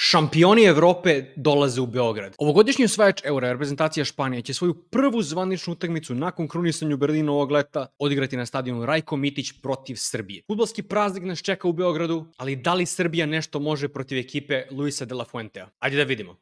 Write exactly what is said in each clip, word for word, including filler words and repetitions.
Šampioni Evrope dolaze u Beograd. Ovogodišnji osvajač Eura, reprezentacija Španije, će svoju prvu zvaničnu utakmicu nakon krunisanju Berlina ovog leta odigrati na stadionu Rajko Mitić protiv Srbije. Fudbalski praznik nas čeka u Beogradu, ali da li Srbija nešto može protiv ekipe Luisa de la Fuentea? Ajde da vidimo.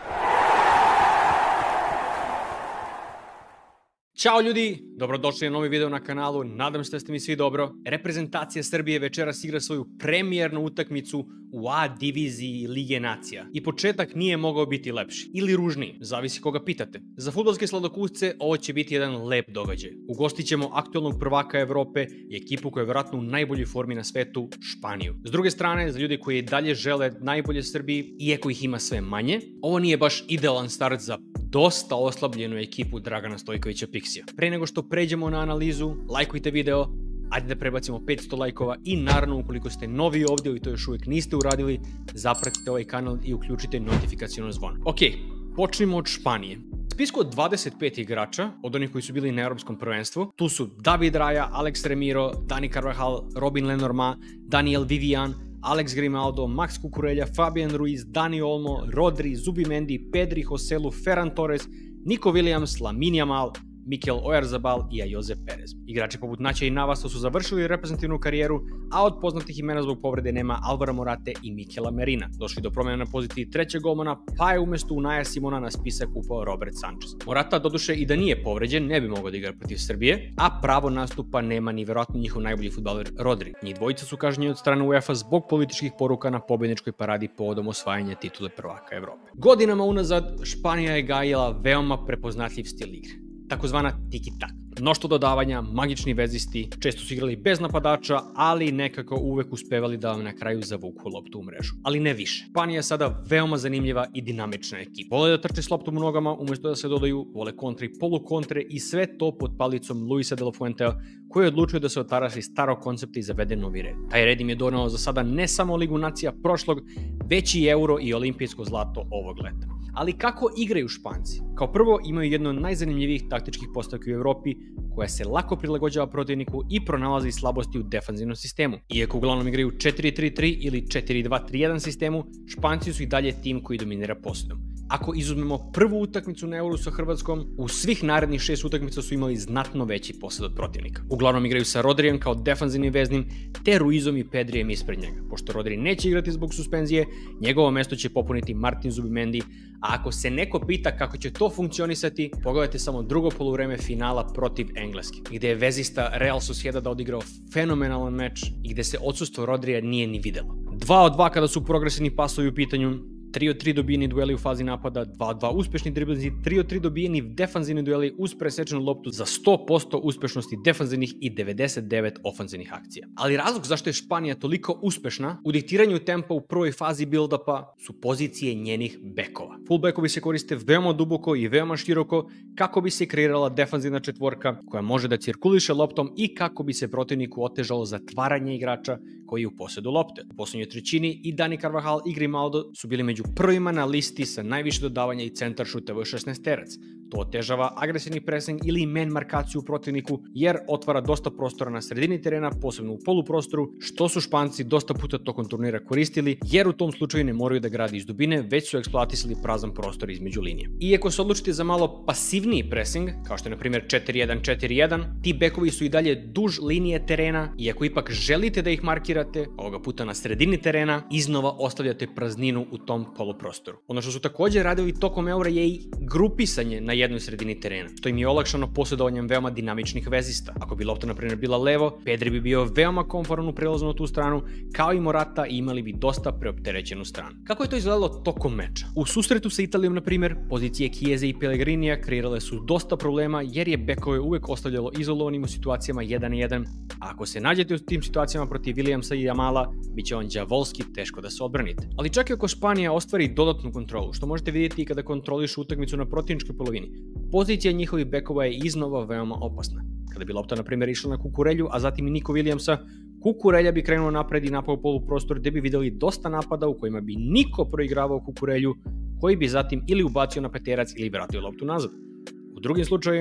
Ćao ljudi, dobrodošli na novi video na kanalu, nadam se da ste mi svi dobro. Reprezentacija Srbije večeras igra svoju premijernu utakmicu u A diviziji Lige nacija. I početak nije mogao biti lepši ili ružniji, zavisi koga pitate. Za fudbalske sladokusce ovo će biti jedan lep događaj. Ugostit ćemo aktualnog prvaka Evrope i ekipu koja je vjerojatno u najboljoj formi na svetu, Španiju. S druge strane, za ljude koji dalje žele najbolje Srbiji, iako ih ima sve manje, ovo nije baš idealan start za dosta oslabljenu ekipu Dragana Stojkovića Pixija. Pre nego što pređemo na analizu, lajkujte video, ajde da prebacimo petsto lajkova i naravno ukoliko ste novi ovdje i to još uvijek niste uradili, zapratite ovaj kanal i uključite notifikacijono zvono. Ok, počnimo od Španije. U spisku od dvadeset pet igrača, od onih koji su bili na Europskom prvenstvu, tu su David Raya, Alex Remiro, Dani Carvajal, Robin Lenormand, Daniel Vivian, Alex Grimaldo, Max Cucurella, Fabian Ruiz, Dani Olmo, Rodri, Zubimendi, Pedri, Joselu, Ferran Torres, Nico Williams, Lamine Yamal, Mikel Oyarzabal i Josep Perez. Igrači poput Naća i Navasa su završili reprezentativnu karijeru, a od poznatih imena zbog povrede nema Alvara Morate i Mikela Merina. Došli do promjena na poziciji trećeg golmana, pa je umjesto Unaja Simona na spisak upao Robert Sanchez. Morata, doduše, i da nije povređen, ne bi mogao da igra protiv Srbije, a pravo nastupa nema ni verovatno njihov najbolji fudbaler Rodri. Njih dvojica su kažnjeni od strane UEFA zbog političkih poruka na pobjedničkoj paradi povodom osvajanja titule prvaka Evrope. Godinama unazad Španija je gajila veoma prepoznatljiv stil igre, takozvana tiki-tak. Mnoštvo dodavanja, magični vezisti, često su igrali bez napadača, ali nekako uvek uspevali da vam na kraju zavuku loptu u mrežu. Ali ne više. Španija je sada veoma zanimljiva i dinamična ekipa. Vole da trče s loptom u nogama, umjesto da se dodaju, vole kontre i polukontre i sve to pod palicom Luisa de la Fuentea, koji je odlučio da se otarasi starog koncepta i zavede novi red. Taj red im je donao za sada ne samo Ligu nacija prošlog, već i Euro i olimpijsko zlato ovog leta. Ali kako igraju Španci? Kao prvo imaju jednu od najzanimljivijih taktičkih postavki u Evropi, koja se lako prilagođava protivniku i pronalazi slabosti u defanzivnom sistemu. Iako uglavnom igraju četiri tri tri ili četiri dva tri jedan sistemu, Španci su i dalje tim koji dominira posljedom. Ako izuzmemo prvu utakmicu na Euru sa Hrvatskom, u svih narednih šest utakmica su imali znatno veći posjed od protivnika. Uglavnom igraju sa Rodrijem kao defanzivnim veznim, te Ruizom i Pedrijem ispred njega. Pošto Rodri neće igrati zbog suspenzije, njegovo mesto će popuniti Martin Zubimendi, a ako se neko pita kako će to funkcionisati, pogledajte samo drugo poluvreme finala protiv Engleske, gdje je vezista Real Sociedada odigrao fenomenalan meč i gdje se odsustvo Rodrija nije ni videlo. dva od dva kada su progresivni pasovi u pitanju, tri od tri dobijeni dueli u fazi napada, dva od dva uspešni driblinzi, tri od tri dobijeni defanzivni dueli uz presečenu loptu za sto posto uspešnosti defanzivnih i devedeset devet ofanzivnih akcija. Ali razlog zašto je Španija toliko uspešna u diktiranju tempa u prvoj fazi build-upa su pozicije njenih bekova. Fullbackovi se koriste veoma duboko i veoma široko kako bi se kreirala defanzivna četvorka koja može da cirkuliše loptom i kako bi se protivniku otežalo zatvaranje igrača koji je u posjedu lopte. U posljednjoj trećini i Dani Carvajal i Grimaldo su bili među prvima na listi sa najviše dodavanja i centar šuteva u šesnaesterac. To otežava agresivni presing ili man markaciju u protivniku jer otvara dosta prostora na sredini terena, posebno u poluprostoru, što su Španci dosta puta tokom turnira koristili jer u tom slučaju ne moraju da grade iz dubine, već su eksploatisali prazan prostor između linije. Iako se odlučite za malo pasivniji pressing, kao što je na primjer četiri jedan četiri jedan, ti bekovi su i dalje duž linije terena i ako ipak želite da ih markirate, ovoga puta na sredini terena, iznova ostavljate prazninu u tom poluprostoru. Ono što su također radili tokom Eura je i grupisanje na jednoj sredini terena, što im je olakšano posjedovanjem veoma dinamičnih vezista. Ako bi lopta na primjer bila levo, Pedri bi bio veoma komforan u prelazu na tu stranu, kao i Morata, i imali bi dosta preopterećenu stranu. Kako je to izgledalo tokom meča? U susretu sa Italijom, na primjer, pozicije Chiese i Pellegrinija kreirale su dosta problema jer je bekove uvek ostavljalo izolovanim u situacijama jedan na jedan, a ako se nađete u tim situacijama protiv Williamsa i Jamala, bit će on đavolski teško da se odbranite. Ali čak i ako Španija ostvari dodatnu kontrolu, što možete vidjeti i kada kontrolišu utakmicu na protivničkoj polovini, pozicija njihovih bekova je iznova veoma opasna. Kada bi lopta na primjer išla na Cucurellu, a zatim i Nico Williamsa, Cucurella bi krenuo napred i napao poluprostor gdje bi vidjeli dosta napada u kojima bi Nico proigravao Cucurellu, koji bi zatim ili ubacio na peterac ili vratio loptu nazad. U drugim slučajevima,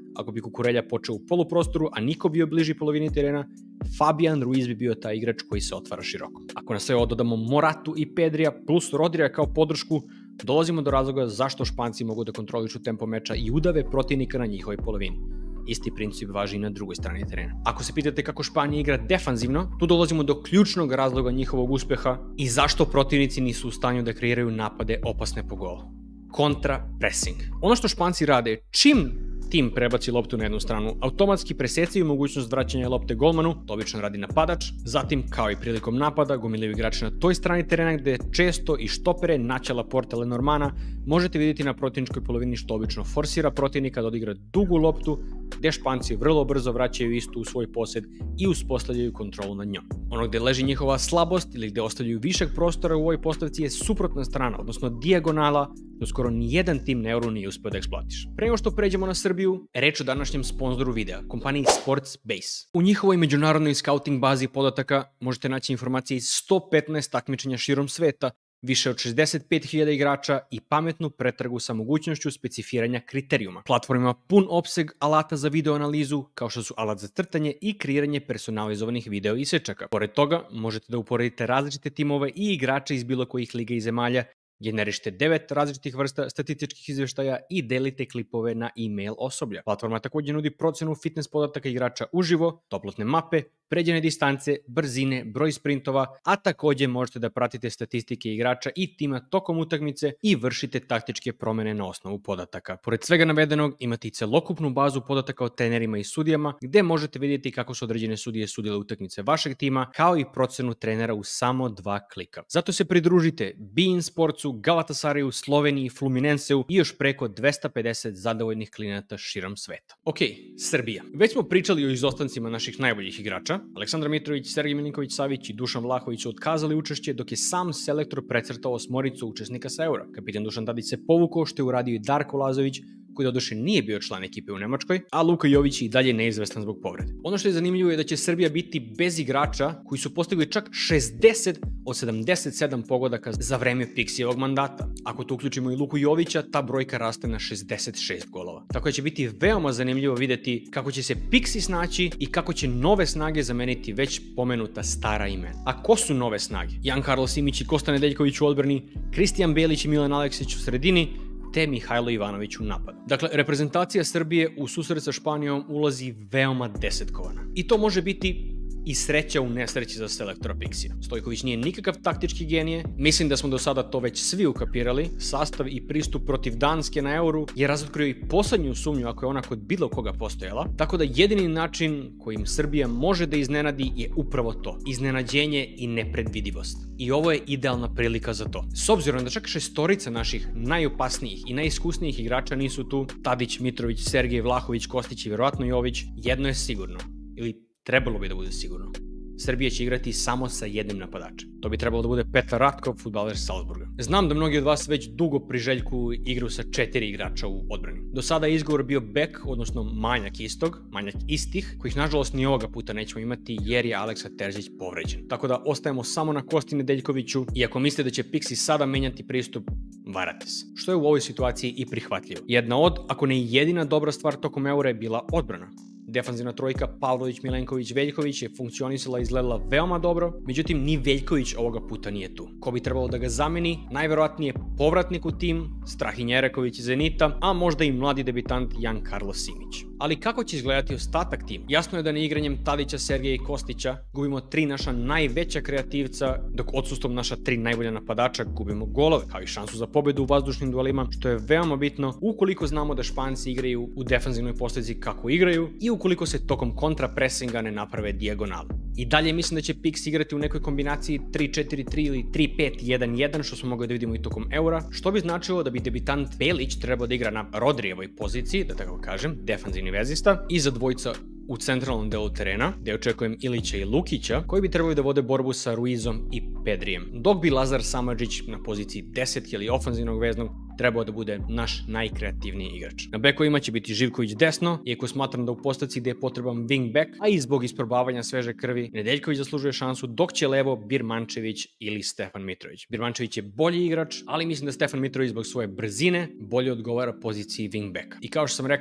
ako bi Kukurelja počeo u poluprostoru, a niko bio bliži polovini terena, Fabian Ruiz bi bio taj igrač koji se otvara široko. Ako na sve ovo dodamo Moratu i Pedrija plus Rodrija kao podršku, dolazimo do razloga zašto Španci mogu da kontrolišu tempo meča i udave protivnika na njihovoj polovini. Isti princip važi i na drugoj strani terena. Ako se pitate kako Španija igra defanzivno, tu dolazimo do ključnog razloga njihovog uspeha i zašto protivnici nisu u stanju da kreiraju napade opasne po golu. Kontra pressing. Ono što Španci rade, čim tim prebaci loptu na jednu stranu, automatski presecaju mogućnost vraćanja lopte golmanu, to obično radi napadač, zatim, kao i prilikom napada, gomilaju igrače na toj strani terena gde često i štopere Nacha Laporte Lenormana možete vidjeti na protivničkoj polovini što obično forsira protivnika da odigra dugu loptu, gde Španci vrlo brzo vraćaju istu u svoj posed i uspostavljaju kontrolu nad njom. Ono gde leži njihova slabost ili gde ostavljaju višeg prostora u ovoj postavci je suprotna strana, odnosno dijagonala, što skoro nijedan tim na Euro nije uspeo da eksploatiše. Pre nego što pređemo na Srbiju, reč o današnjem sponzoru videa, kompaniji Sportsbase. U njihovoj međunarodnoj scouting bazi podataka možete naći informacije iz sto petnaest takmičenja širom sveta, više od šezdeset pet hiljada igrača i pametnu pretragu sa mogućnošću specifiranja kriterijuma. Platforma ima pun opseg alata za video analizu, kao što su alat za crtanje i kreiranje personalizovanih video isečaka. Pored toga, možete da uporedite različite timove i igrače iz bilo kojih liga i zemalja, generišete devet različitih vrsta statističkih izveštaja i delite klipove na e-mail osoblja. Platforma također nudi procenu fitness podataka igrača uživo, toplotne mape, pređene distance, brzine, broj sprintova, a također možete da pratite statistike igrača i tima tokom utakmice i vršite taktičke promene na osnovu podataka. Pored svega navedenog, imate i celokupnu bazu podataka o trenerima i sudijama, gde možete vidjeti kako su određene sudije sudile utakmice vašeg tima, kao i procenu trenera u samo dva klika. Zato se pridružite beIN Sportsu, Galatasaraju, Sloveniji, Fluminenseu i još preko dvesta pedeset zadovoljnih klijenata širom sveta. Ok, Srbija. Već smo pričali o izostancima naših najboljih igrača. Aleksandar Mitrović, Sergej Milinković-Savić i Dušan Vlahović su otkazali učešće, dok je sam selektor precrtao osmoricu učesnika sa Eura. Kapitan Dušan Tadić se povukao, što je uradio i Darko Lazović, koji doduše nije bio član ekipe u Nemačkoj, a Luka Jović i dalje neizvestan zbog povrede. Ono što je zanimljivo je da će Srbija biti bez igrača koji su postigli čak šezdeset od sedamdeset sedam pogodaka za vreme Pixijevog mandata. Ako tu uključimo i Luku Jovića, ta brojka raste na šezdeset šest golova. Tako da će biti veoma zanimljivo videti kako će se Pixi snaći i kako će nove snage zameniti već pomenuta stara imena. A ko su nove snage? Jan Karlo Simić i Kosta Nedeljković u odbrani, Kristijan Belić i Milan Aleksić u sredini, te Mihajlo Ivanović u napadu. Dakle, reprezentacija Srbije u susret sa Španijom ulazi veoma desetkovana. I to može biti i sreća u nesreći za selektora Pixija. Stojković nije nikakav taktički genije, mislim da smo do sada to već svi ukapirali, sastav i pristup protiv Danske na Euru je razotkrio i poslednju sumnju ako je ona kod bilo koga postojala, tako da jedini način kojim Srbija može da iznenadi je upravo to, iznenađenje i nepredvidivost. I ovo je idealna prilika za to. S obzirom da čak šestorica naših najopasnijih i najiskusnijih igrača nisu tu, Tadić, Mitrović, Sergej, Vlahović, Kostić i verovatno Jović, jedno je sigurno, ili trebalo bi da bude sigurno. Srbija će igrati samo sa jednim napadačem. To bi trebalo da bude Petar Ratkov, fudbaler Salzburga. Znam da mnogi od vas već dugo priželjkuju igru sa četiri igrača u odbrani. Do sada je izgovor bio bek, odnosno manjak istog, manjak istih, kojih nažalost ni ovoga puta nećemo imati jer je Aleksa Terzić povređen. Tako da ostajemo samo na Kosti Nedeljkoviću i ako mislite da će Pixi sada menjati pristup, varate se. Što je u ovoj situaciji i prihvatljivo. Jedna od, ako ne jedina dobra stvar tokom Eura je bila odbrana. Defanzivna trojka Pavlović, Milenković, Veljković je funkcionisala i izgledala veoma dobro, međutim ni Veljković ovoga puta nije tu. Ko bi trebalo da ga zameni? Najverovatnije povratnik u tim, Strahinja Njereković iz Zenita, a možda i mladi debitant Jan Karlo Simić. Ali kako će izgledati ostatak tima? Jasno je da ne igranjem Tadića, Sergeja i Kostića gubimo tri naša najveća kreativca, dok odsustvom naša tri najbolja napadača gubimo golove, kao i šansu za pobedu u vazdušnim duelima, što je veoma bitno ukoliko znamo da Španci igraju u defanzivnoj postavci kako igraju i ukoliko se tokom kontrapresinga ne naprave dijagonale. I dalje mislim da će Pix igrati u nekoj kombinaciji tri četiri tri ili tri pet jedan jedan, što smo mogli da vidimo i tokom Eura, što bi značilo da bi debitant Belić trebao da igra na Rodrijevoj poziciji, da tako kažem, defanzivni vezista, i za dvojica u centralnom delu terena, gde očekujem Ilića i Lukića, koji bi trebali da vode borbu sa Ruizom i Pedrijem. Dok bi Lazar Samardžić na poziciji deset ili ofanzivnog veznog trebao da bude naš najkreativniji igrač. Na bekovima će biti Živković desno, iako smatram da u postavci gde je potreban wing back, a i zbog isprobavanja sveže krvi, Nedeljković zaslužuje šansu, dok će levo Birmančević ili Stefan Mitrović. Birmančević je bolji igrač, ali mislim da Stefan Mitrović zbog svoje brzine bolje odgovara poziciji wing backa. I kao što sam rekao,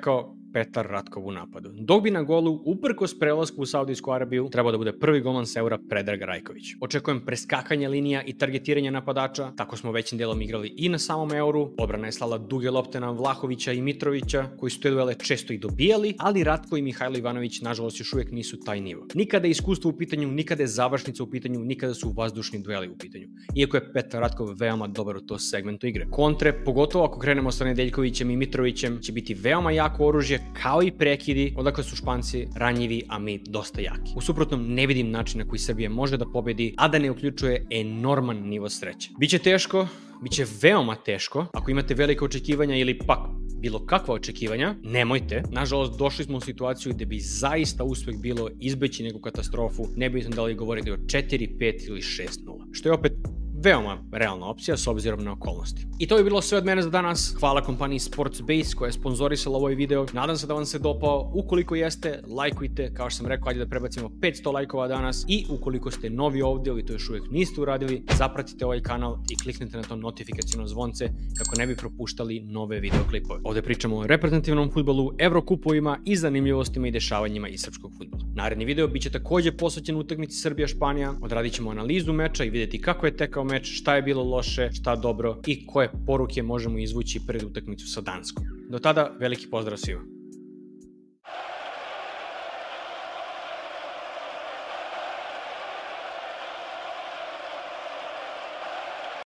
Petar Ratkov u napadu. Dok bi na golu, uprkos prelasku u Saudijsku Arabiju, trebao da bude prvi golman Seura Predrag Rajković. Očekujem preskakanje linija i targetiranje napadača, tako smo većim delom igrali i na samom Euru. Odbrana je slala duge lopte na Vlahovića i Mitrovića, koji su te duele često i dobijali, ali Ratko i Mihajlo Ivanović nažalost još uvijek nisu taj nivo. Nikada je iskustvo u pitanju, nikada je završnica u pitanju, nikada su vazdušni dueli u pitanju. Iako je Petar Ratkov veoma dobar u to segmentu igre. Kontre, pogotovo ako krenemo sa Nedeljkovićem i Mitrovićem, će biti veoma jako oružje, kao i prekidi, odakle su Španci ranjivi, a mi dosta jaki. U suprotnom, ne vidim način na koji Srbija može da pobedi, a da ne uključuje enorman nivo sreće. Biće teško, biće veoma teško. Ako imate velike očekivanja ili pak bilo kakva očekivanja, nemojte. Nažalost, došli smo u situaciju gde bi zaista uspeh bilo izbeći neku katastrofu, nebitno da li govorite o četiri pet ili šest nula. Što je opet veoma realna opcija s obzirom na okolnosti. I to je bilo sve od mene za danas. Hvala kompaniji Sportsbase koja je sponzorisala ovaj video. Nadam se da vam se dopao. Ukoliko jeste, lajkujte. Kao što sam rekao, ajde da prebacimo petsto lajkova danas. I ukoliko ste novi ovdje ili to još uvijek niste uradili, zapratite ovaj kanal i kliknite na to notifikaciono zvonce kako ne bi propuštali nove videoklipove. Ovdje pričamo o reprezentativnom fudbalu, evrokupovima i zanimljivostima i dešavanjima iz srpskog fudbala. Naredni video biće također posvećen utakmici Srbija-Španija. Odradit ćemo analizu meča i vidjeti kako je tekao meč, šta je bilo loše, šta dobro i koje poruke možemo izvući pred utakmicu sa Danskom. Do tada, veliki pozdrav svima.